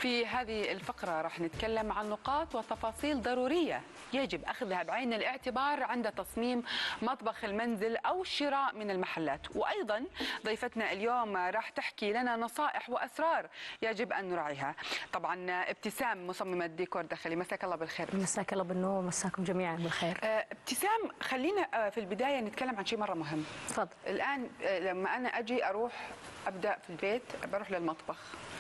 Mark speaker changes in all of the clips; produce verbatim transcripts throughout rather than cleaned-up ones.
Speaker 1: في هذه الفقرة راح نتكلم عن نقاط وتفاصيل ضرورية يجب أخذها بعين الاعتبار عند تصميم مطبخ المنزل أو الشراء من المحلات. وأيضا ضيفتنا اليوم راح تحكي لنا نصائح وأسرار يجب أن نراعيها. طبعا ابتسام مصممة ديكور داخلي، مساك الله بالخير.
Speaker 2: مساك الله بالنور، مساكم جميعا بالخير.
Speaker 1: ابتسام، خلينا في البداية نتكلم عن شيء مرة مهم.
Speaker 2: تفضل.
Speaker 1: الآن لما أنا أجي أروح أبدأ في البيت، بروح للمطبخ،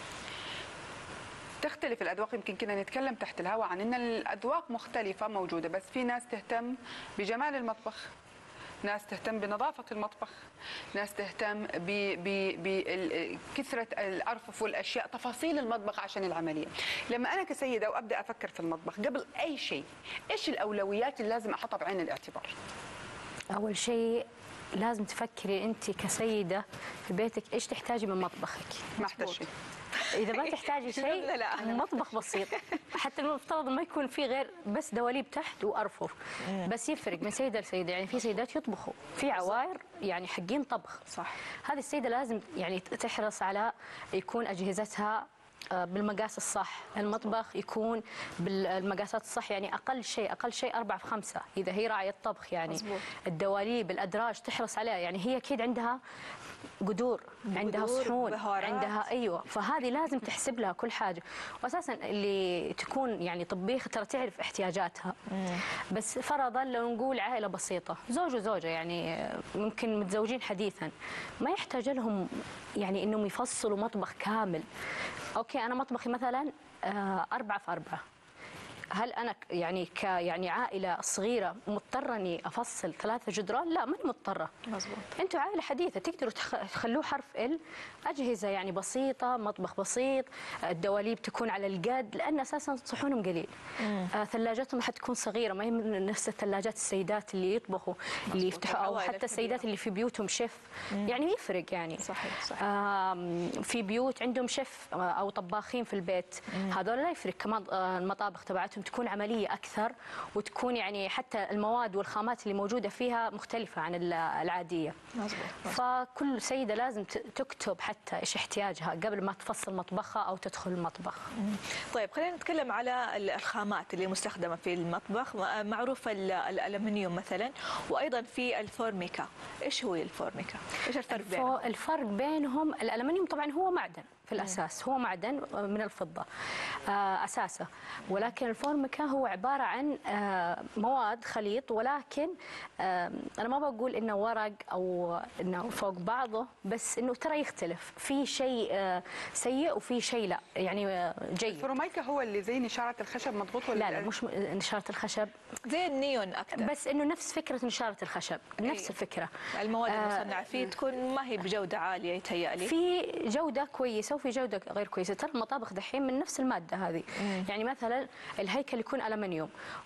Speaker 1: تختلف الأذواق. يمكن كنا نتكلم تحت الهواء عن أن الأذواق مختلفة موجودة، بس في ناس تهتم بجمال المطبخ، ناس تهتم بنظافة المطبخ، ناس تهتم بكثرة الأرفف والأشياء، تفاصيل المطبخ عشان العملية. لما أنا كسيدة وأبدأ أفكر في المطبخ قبل أي شيء، إيش الأولويات اللي لازم أحطها بعين الاعتبار؟
Speaker 2: أول شيء لازم تفكري أنت كسيدة في بيتك إيش تحتاجي من مطبخك.
Speaker 1: ما أحتاج شيء.
Speaker 2: إذا ما تحتاجي شيء مطبخ بسيط، حتى المفترض ما يكون فيه غير بس دواليب تحت وأرفف، بس يفرق من سيدة لسيدة. يعني في سيدات يطبخوا، في عواير يعني حقين طبخ،
Speaker 1: صح.
Speaker 2: هذه السيدة لازم يعني تحرص على يكون أجهزتها بالمقاس الصح، المطبخ يكون بالمقاسات الصح، يعني اقل شيء اقل شيء أربعة في خمسة اذا هي راعيه الطبخ. يعني مزبوط. الدواليب الادراج تحرص عليها، يعني هي اكيد عندها قدور، عندها صحون، عندها ايوه، فهذه لازم تحسب لها كل حاجه. واساسا اللي تكون يعني طبيخه ترى تعرف احتياجاتها. مم. بس فرضا لو نقول عائله بسيطه، زوج وزوجه يعني ممكن متزوجين حديثا، ما يحتاج لهم يعني انهم يفصلوا مطبخ كامل. اوكي انا مطبخي مثلا أربعة في أربعة، هل أنا يعني ك يعني عائلة صغيرة مضطرة إني أفصل ثلاثة جدران؟ لا، ماني مضطرة. مظبوط. أنتوا عائلة حديثة تقدروا تخلوه حرف ال، أجهزة يعني بسيطة، مطبخ بسيط، الدواليب تكون على القد، لأن أساسا صحونهم قليل. آه ثلاجاتهم حتكون صغيرة، ما هي نفس الثلاجات السيدات اللي يطبخوا مظبوط. اللي يفتحوا، أو حتى السيدات اللي في بيوتهم شيف. مم. يعني يفرق يعني. صحيح صحيح. آه في بيوت عندهم شيف أو طباخين في البيت، هذول لا يفرق. كمان المطابخ تبعتهم تكون عملية أكثر، وتكون يعني حتى المواد والخامات اللي موجودة فيها مختلفة عن العادية. مزبوط. فكل سيدة لازم تكتب حتى إيش احتياجها قبل ما تفصل مطبخها أو تدخل المطبخ.
Speaker 3: طيب خلينا نتكلم على الخامات اللي مستخدمة في المطبخ. معروف الألمنيوم مثلا، وأيضا في الفورميكا. إيش هو الفورميكا؟ إيش الفرق بينهم؟
Speaker 2: الفرق بينهم، الألمنيوم طبعا هو معدن في الأساس، هو معدن من الفضة أساسه، ولكن الفورميكا هو عبارة عن مواد خليط، ولكن أنا ما بقول إنه ورق أو إنه فوق بعضه، بس إنه ترى يختلف، في شيء سيء وفي شيء لا يعني جيد.
Speaker 1: الفورميكا هو اللي زي نشارة الخشب مضبوط ولا
Speaker 2: لا؟ لا مش نشارة الخشب،
Speaker 3: زي النيون أكثر،
Speaker 2: بس إنه نفس فكرة نشارة الخشب، نفس الفكرة.
Speaker 3: المواد المصنعة فيه تكون ما هي بجودة عالية يتهيألي، في
Speaker 2: جودة كويسة وفي جودة غير كويسة. ترى المطابخ دحين من نفس المادة هذه. مم. يعني مثلا الهيكل يكون ألمنيوم،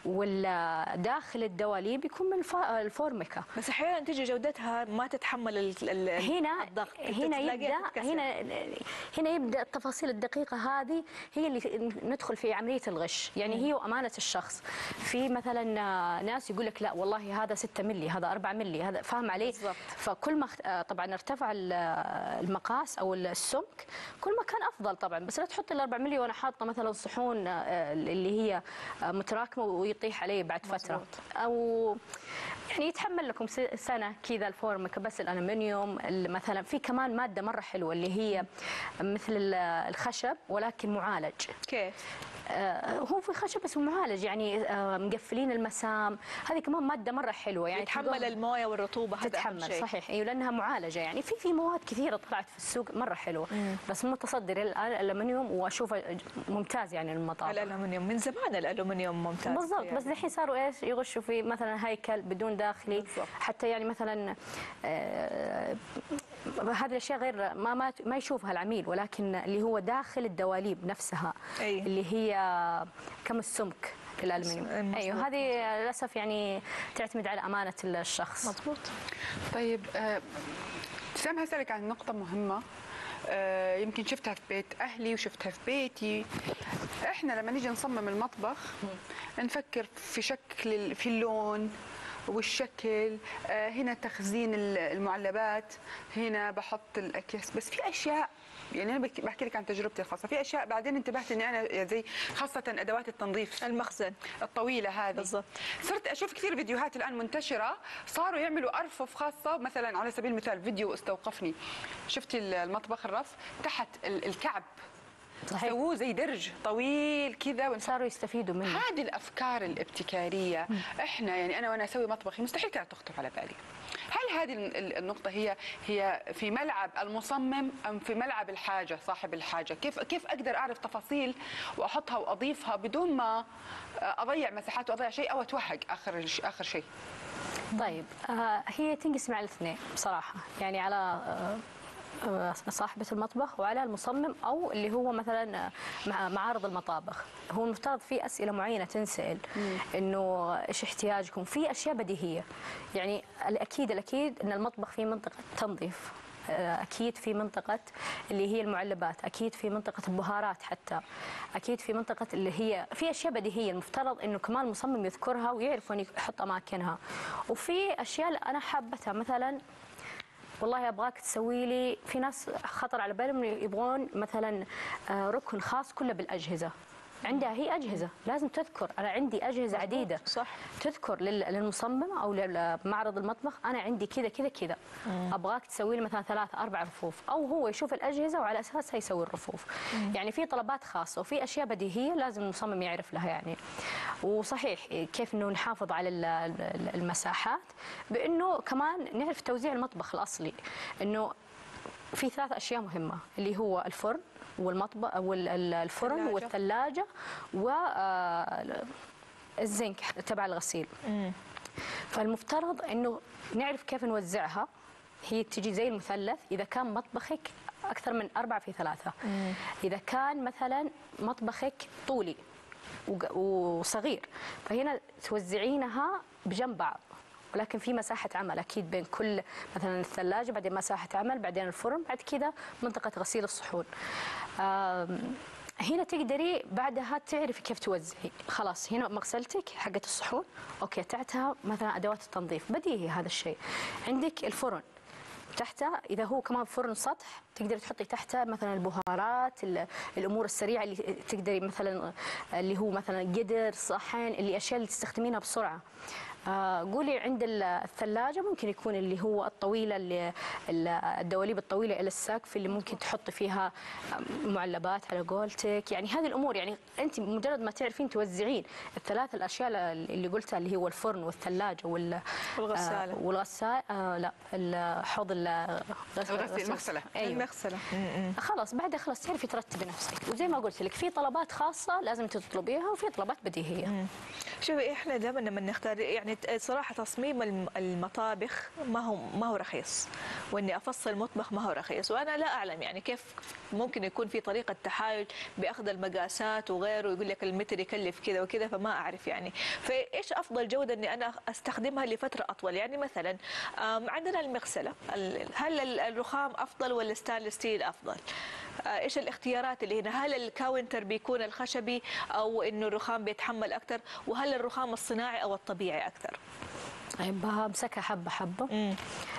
Speaker 2: والداخل الدواليب يكون من الفورميكا،
Speaker 3: بس احيانا تجي جودتها ما تتحمل ال
Speaker 2: هنا
Speaker 3: الضغط.
Speaker 2: هنا يبدا هنا هنا يبدا التفاصيل الدقيقه هذه هي اللي ندخل في عمليه الغش. يعني مم. هي وامانه الشخص. في مثلا ناس يقول لك لا والله هذا ستة ملي، هذا أربعة ملي، هذا فاهم عليه بالضبط. فكل ما طبعا ارتفع المقاس او السمك كل ما كان افضل طبعا، بس لا تحط ال أربعة ملي وانا حاطه مثلا صحون اللي هي متراكمه ويطيح عليه بعد فتره. مزبوط. او يعني يتحمل لكم سنه كذا الفورميكا. بس الالمنيوم مثلا في كمان ماده مره حلوه اللي هي مثل الخشب ولكن معالج. كيف؟ آه هو في خشب بس معالج، يعني آه مقفلين المسام. هذه كمان ماده مره حلوه، يعني
Speaker 3: تتحمل المويه والرطوبه. هذا
Speaker 2: تتحمل صحيح. ايوه لانها معالجه. يعني في في مواد كثيره طلعت في السوق مره حلوه. مم. بس متصدر الان الالمنيوم، واشوفه ممتاز يعني المطابخ.
Speaker 3: الالمنيوم من زمان الالمنيوم ممتاز
Speaker 2: بالضبط. يعني. بس الحين صاروا ايش يغشوا في مثلا هيكل بدون داخلي. بالضبط. حتى يعني مثلا آه هذه الاشياء غير ما ما ما يشوفها العميل، ولكن اللي هو داخل الدواليب نفسها. أي. اللي هي كم السمك الالمنيوم. ايوه هذه للاسف يعني تعتمد على امانه الشخص.
Speaker 3: مضبوط.
Speaker 1: طيب ابتسام، هسألك عن نقطه مهمه. آه يمكن شفتها في بيت اهلي وشفتها في بيتي. احنا لما نيجي نصمم المطبخ نفكر في شكل، في اللون، والشكل، آه، هنا تخزين المعلبات، هنا بحط الاكياس. بس في اشياء، يعني انا بك- بحكي لك عن تجربتي الخاصه، في اشياء بعدين انتبهت اني انا زي خاصه ادوات التنظيف
Speaker 3: المخزن
Speaker 1: الطويله هذه
Speaker 3: بالضبط.
Speaker 1: صرت اشوف كثير فيديوهات الان منتشره، صاروا يعملوا ارفف خاصه. مثلا على سبيل المثال فيديو استوقفني، شفتي المطبخ الرف تحت ال- الكعب
Speaker 2: صحيح.
Speaker 1: سووه زي درج طويل كذا.
Speaker 2: صاروا يستفيدوا منه.
Speaker 1: هذه الافكار الابتكاريه احنا يعني انا وانا اسوي مطبخي مستحيل كانت تخطر على بالي. هل هذه ال- النقطه هي هي في ملعب المصمم ام في ملعب الحاجه صاحب الحاجه؟ كيف كيف اقدر اعرف تفاصيل واحطها واضيفها بدون ما اضيع مساحات واضيع شيء او اتوهق اخر اخر شيء؟
Speaker 2: طيب آه، هي تنقسم على الاثنين بصراحة، يعني على آه، آه، صاحبة المطبخ وعلى المصمم أو اللي هو مثلا مع- معارض المطابخ. هو المفترض في أسئلة معينة تنسأل، إنه إيش احتياجكم في أشياء بديهية. يعني الأكيد الأكيد إن المطبخ فيه منطقة تنظيف، آه، أكيد في منطقة اللي هي المعلبات، أكيد في منطقة البهارات، حتى أكيد في منطقة اللي هي في أشياء بديهية المفترض إنه كمان المصمم يذكرها ويعرف وين يحط أماكنها. وفي أشياء أنا حابتها، مثلا والله ابغاك تسوي لي، في ناس خطر على بالهم إنه يبغون مثلا آه، ركن خاص كله بالاجهزه. عندها هي اجهزه لازم تذكر، انا عندي اجهزه عديده
Speaker 3: صح.
Speaker 2: تذكر لل- للمصمم او لمعرض المطبخ انا عندي كذا كذا كذا، ابغاك تسوي لي مثلا ثلاث اربع رفوف، او هو يشوف الاجهزه وعلى اساسها يسوي الرفوف. يعني في طلبات خاصه وفي اشياء بديهيه لازم المصمم يعرف لها يعني. وصحيح كيف انه نحافظ على ال- ال- المساحات، بانه كمان نعرف توزيع المطبخ الاصلي. انه في ثلاث اشياء مهمه اللي هو الفرن والمطبخ والفرن
Speaker 3: ثلاجة.
Speaker 2: والثلاجه والزنك تبع الغسيل. فالمفترض انه نعرف كيف نوزعها. هي تجي زي المثلث، اذا كان مطبخك اكثر من أربعة في ثلاثة، اذا كان مثلا مطبخك طولي وق- وصغير، فهنا توزعينها بجنب بعض، ولكن في مساحة عمل أكيد بين كل، مثلا الثلاجة بعدين مساحة عمل بعدين الفرن بعد كذا منطقة غسيل الصحون. آم، هنا تقدري بعدها تعرفي كيف توزعي. خلاص هنا مغسلتك حقت الصحون، اوكي تحتها مثلا ادوات التنظيف، بديهي هذا الشيء. عندك الفرن تحتها، اذا هو كمان فرن سطح تقدري تحطي تحتها مثلا البهارات، ال- الامور السريعه اللي تقدري مثلا اللي هو مثلا قدر، صحن، اللي اشياء اللي تستخدمينها بسرعه. آه، قولي عند ال- الثلاجه ممكن يكون اللي هو الطويله، اللي ال- الدواليب الطويله الى السقف اللي ممكن تحطي فيها معلبات على قولتك. يعني هذه الامور، يعني انت مجرد ما تعرفين توزعين الثلاث الاشياء اللي قلتها اللي هو الفرن والثلاجه وال
Speaker 3: والغسالة.
Speaker 2: آه والغسالة آه لا الحوض
Speaker 1: الغسيل، المغسلة.
Speaker 2: ايوه
Speaker 3: المغسله.
Speaker 2: خلاص بعدها خلاص تعرفي ترتبي نفسك. وزي ما قلت لك في طلبات خاصه لازم تطلبيها وفي طلبات بديهيه.
Speaker 3: شوفي احنا دائما لما نختار، يعني صراحه تصميم الم- المطابخ ما هو ما هو رخيص، واني افصل مطبخ ما هو رخيص، وانا لا اعلم يعني كيف ممكن يكون في طريقه تحايل باخذ المقاسات وغيره، ويقول لك المتر يكلف كذا وكذا، فما اعرف يعني. فايش افضل جوده اني انا استخدمها لفتره اطول؟ يعني مثلا آم، عندنا المغسله، ال- هل ال- الرخام افضل ولا ستانلس ستيل افضل؟ آه، ايش الاختيارات اللي هنا؟ هل الكاونتر بيكون الخشبي او انه الرخام بيتحمل اكثر؟ وهل الرخام الصناعي او الطبيعي اكثر؟
Speaker 2: طيب بمسكها حبه حبه.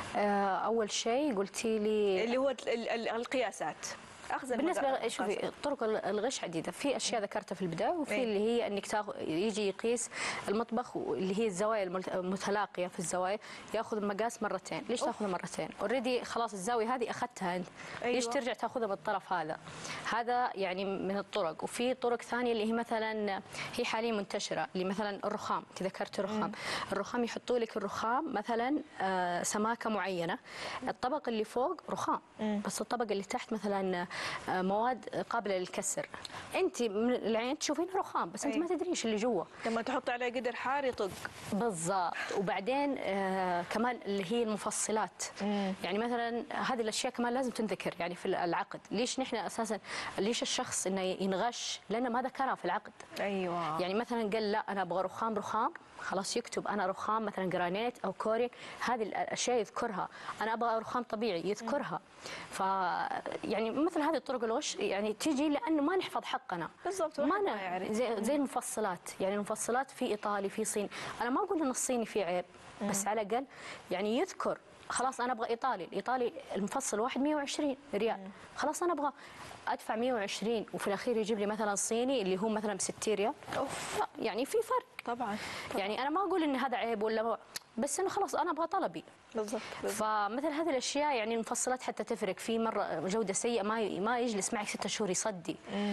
Speaker 2: آه اول شيء قلتي لي
Speaker 3: اللي هو ال- ال- القياسات. اخذ
Speaker 2: بالنسبه
Speaker 3: المقا-
Speaker 2: شوفي طرق الغش عديده. في اشياء ذكرتها في البدايه، وفي
Speaker 3: إيه.
Speaker 2: اللي هي انك تاخذ يجي يقيس المطبخ اللي هي الزوايا الملت- المتلاقيه في الزوايا، ياخذ المقاس مرتين. ليش تاخذه مرتين؟ اوريدي خلاص الزاويه هذه اخذتها انت.
Speaker 3: أيوة.
Speaker 2: ليش ترجع تاخذها بالطرف هذا؟ هذا يعني من الطرق. وفي طرق ثانيه اللي هي مثلا هي حاليا منتشره، اللي مثلا الرخام، انت ذكرت الرخام. الرخام يحطوا لك الرخام مثلا آه، سماكه معينه، الطبق اللي فوق رخام بس الطبق اللي تحت مثلا آه، مواد قابله للكسر. انت من العين تشوفين رخام بس انت
Speaker 3: أي.
Speaker 2: ما تدرين ايش اللي جوا.
Speaker 3: لما تحط عليه قدر حار يطق.
Speaker 2: بالضبط. وبعدين آه كمان اللي هي المفصلات. يعني مثلا هذه الاشياء كمان لازم تنذكر يعني في العقد. ليش نحن اساسا ليش الشخص انه ينغش؟ لانه ما ذكرها في العقد.
Speaker 3: ايوه.
Speaker 2: يعني مثلا قال لا انا ابغى رخام رخام، خلاص يكتب انا رخام مثلا جرانيت او كوري، هذه الاشياء يذكرها. انا ابغى رخام طبيعي يذكرها. ف يعني مثل هذه الطرق الغش يعني تيجي لانه ما نحفظ حقنا
Speaker 3: بالضبط،
Speaker 2: ما
Speaker 3: واحد ما
Speaker 2: ن-
Speaker 3: يعرف.
Speaker 2: زي, زي المفصلات، يعني المفصلات في ايطالي في صيني. انا ما اقول ان الصيني فيه عيب، بس على الاقل يعني يذكر خلاص انا ابغى ايطالي، الايطالي المفصل واحد مئة وعشرين ريال، خلاص انا ابغى ادفع مئة وعشرين وفي الاخير يجيب لي مثلا صيني اللي هو مثلا ب ستين ريال.
Speaker 3: أوف.
Speaker 2: لا يعني في فرق.
Speaker 3: طبعا.
Speaker 2: يعني انا ما اقول ان هذا عيب ولا هو، بس انه خلاص انا ابغى طلبي.
Speaker 3: بالضبط بالضبط.
Speaker 2: فمثل هذه الاشياء يعني المفصلات حتى تفرق، في مره جوده سيئه ما ما يجلس معك ستة شهور يصدي.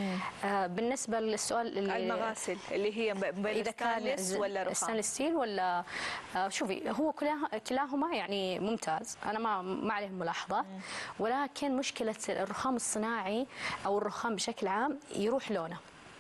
Speaker 2: آه بالنسبه للسؤال اللي
Speaker 3: المغاسل اللي هي بين
Speaker 2: اذا كان
Speaker 3: الستانلس ولا رخام؟
Speaker 2: ستانلس ستيل ولا آه شوفي هو كلها كلاهما يعني ممتاز، انا ما ما عليه ملاحظات، ولكن مشكله الرخام الصناعي او الرخام بشكل عام يروح لونه.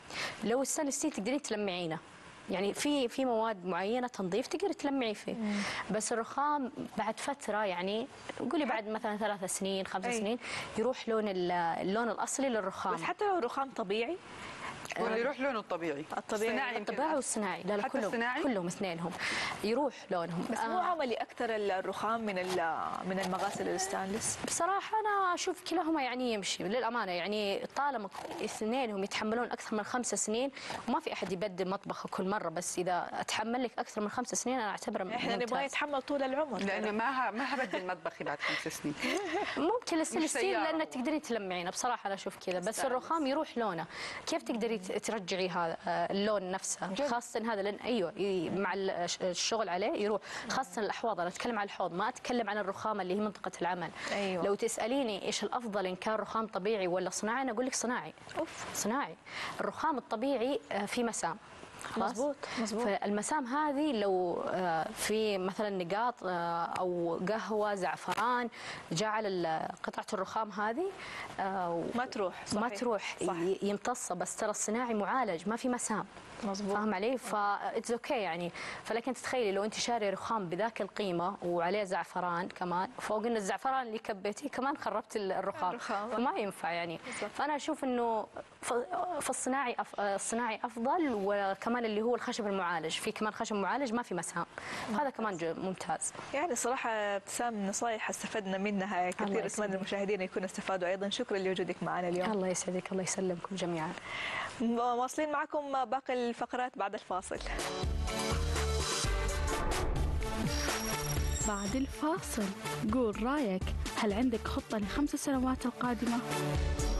Speaker 2: لو الستانلس ستيل تقدرين تلمعينه، يعني في في مواد معينه تنظيف تقدر تلمعي فيه، بس الرخام بعد فتره يعني قولي بعد مثلا ثلاث سنين خمس
Speaker 3: أي.
Speaker 2: سنين يروح لون ال- اللون الاصلي للرخام.
Speaker 3: بس حتى لو رخام طبيعي
Speaker 1: ولا يروح لونه الطبيعي؟
Speaker 3: الطبيعي.
Speaker 1: الصناعي يمكن
Speaker 2: الطبيعي والصناعي، لا لا
Speaker 1: حتى
Speaker 2: كلهم
Speaker 1: الصناعي؟
Speaker 2: كلهم اثنينهم يروح لونهم.
Speaker 3: بس مو عملي اكثر الرخام من ال- من المغاسل الستانلس.
Speaker 2: بصراحة أنا أشوف كلاهما يعني يمشي للأمانة، يعني طالما اثنينهم يتحملون أكثر من خمس سنين وما في أحد يبدل مطبخه كل مرة، بس إذا أتحمل لك أكثر من خمس سنين أنا أعتبره
Speaker 3: احنا نبغى
Speaker 2: ممتاز.
Speaker 3: يتحمل طول العمر.
Speaker 1: لانه ما ه- ما هبدل مطبخي بعد خمس سنين.
Speaker 2: ممكن الستانلس ستيل
Speaker 1: سيارة.
Speaker 2: لأنك تقدرين تلمعينه، بصراحة أنا أشوف كذا، بس
Speaker 3: ستانلس.
Speaker 2: الرخام يروح لونه. كيف تقدري ت- ترجعي هذا آه، اللون نفسه؟ خاصة هذا لأن أيوه ي- مع ال- الشغل عليه يروح، خاصة الأحواض. أنا أتكلم عن الحوض ما أتكلم عن الرخام اللي هي منطقة العمل.
Speaker 3: أيوة.
Speaker 2: لو تسأليني إيش الأفضل إن كان رخام طبيعي ولا صناعي، أنا أقول لك صناعي.
Speaker 3: أوف.
Speaker 2: صناعي. الرخام الطبيعي آه، فيه مسام. خلاص؟
Speaker 3: مظبوط، مظبوط.
Speaker 2: فالمسام هذه لو آه، في مثلا نقاط آه، او قهوه زعفران جاء على ال- قطعه الرخام هذه آه،
Speaker 3: ما تروح.
Speaker 2: ما
Speaker 3: صحيح.
Speaker 2: تروح
Speaker 3: صح.
Speaker 2: ي- يمتص. بس ترى الصناعي معالج ما في مسام.
Speaker 3: مظبوط.
Speaker 2: فاهم علي؟ فاتس اوكي يعني. فلكن تتخيلي لو انت شاري رخام بذاك القيمه وعليه زعفران كمان، فوق ان الزعفران اللي كبيتيه كمان خربت ال- الرخام،
Speaker 3: الرخام.
Speaker 2: فما ينفع يعني.
Speaker 3: بالضبط.
Speaker 2: فانا اشوف انه ف- فالصناعي أف- الصناعي افضل، وكمان اللي هو الخشب المعالج، في كمان خشب معالج ما في مسام، هذا كمان جو- ممتاز.
Speaker 3: يعني صراحة ابتسام نصائح استفدنا منها
Speaker 2: الله
Speaker 3: كثير،
Speaker 2: يسعدك.
Speaker 3: اتمنى المشاهدين يكونوا استفادوا ايضا. شكرا لوجودك معنا اليوم.
Speaker 2: الله يسعدك، الله يسلمكم جميعا.
Speaker 3: واصلين معكم باقي الفقرات بعد الفاصل.
Speaker 4: بعد الفاصل قول رايك، هل عندك خطة للخمس سنوات القادمة؟